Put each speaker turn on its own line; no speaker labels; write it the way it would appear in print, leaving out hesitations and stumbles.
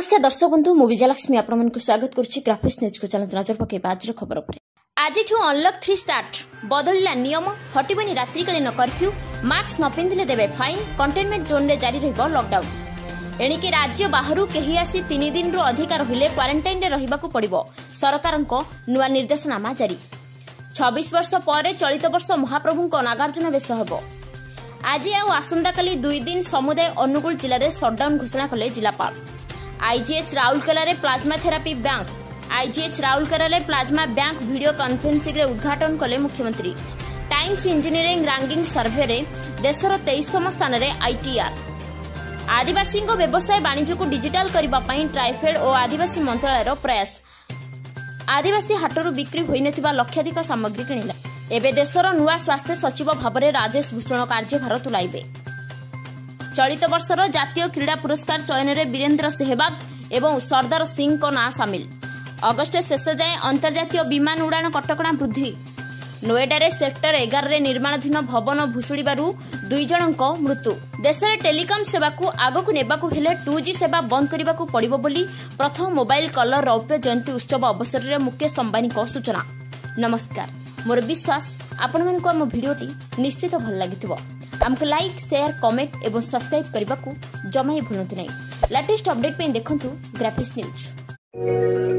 नमस्कार दर्शक बंधु मु विजयलक्ष्मी आपको स्वागत करुच्ची ग्राफिक्स न्यूज को चलत नजर पकेबा आज खबर पर। आज अनलक 3 स्टार्ट बदलिला नियम हटिबनी रात्रिकालीन कर्फ्यू मास्क न पिंधिले देबे फाइन कंटेनमेंट जोन रे जारी रहबो लॉकडाउन। एणिके राज्य बाहरु केही आसी 3 दिन रु अधिक रहिले क्वारंटाइन रे रहिबाकू पड़िबो सरकारक नुआ निर्देशनामा जारी। 26 वर्ष पर चलित वर्ष महाप्रभुक नागार्जुन बेश हेबो। आज आसंता काली 2 दिन समुदाय अनुगुल जिले में सटडाउन घोषणा कले जिलापाल। आईजीएच राउरकेला रे plasma therapy bank IGH Rourkela रे प्लाज्मा बैंक वीडियो कॉन्फ्रेंसिंग रे उद्घाटन कले मुख्यमंत्री। टाइम्स इंजीनियरिंग रैंकिंग सर्वे रे देशर 23तम स्थान रे आईटीआर। आदिवासी व्यवसाय वाणिज्य को डिजिटल करबा पई ट्राइफेड और आदिवासी मंत्रालय प्रयास। आदिवासी हाटरू बिक्री होई नथिबा लक्षाधिक सामग्री किनिला। एबे देशर नुआ स्वास्थ्य सचिव भाव राजेश भूषण कार्यभार तुलाइबे। चलित वर्षर जातीय क्रीड़ा पुरस्कार चयन में वीरेंद्र सहवाग एवं सरदार सिंह को नाम सामिल। अगस्ट शेष जाए अंतर्जातीय विमान उड़ान कटकणा वृद्धि। नोएडा रे सेक्टर 11 रे निर्माणाधीन भवन भुशुड़िबारु 2 जनक मृत्यु। देश में टेलीकॉम सेवा को आगकू नेबाकू हेले 2G सेवा बंद करबाकू पड़िबो बोली प्रथम मोबाइल कलर रौप्य जयंती उत्सव अवसर में मुकेश अंबानी को सूचना। नमस्कार, मोर विश्वास आपण मानक आम भिडियोटी निश्चित भल लागिथिबो। हमको लाइक शेयर कमेंट एवं सब्सक्राइब करने को जमा ही भूलु नहीं। लेटेस्ट अपडेट पे देखंतु ग्राफिक्स न्यूज।